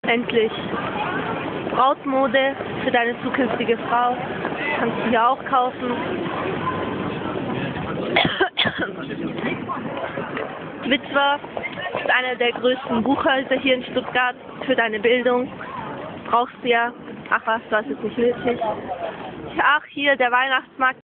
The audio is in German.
endlich Brautmode für deine zukünftige Frau. Kannst du hier auch kaufen. Witwer ist einer der größten Buchhäuser hier in Stuttgart für deine Bildung. Brauchst du ja. Ach was, du hast es nicht nötig. Ach, hier der Weihnachtsmarkt.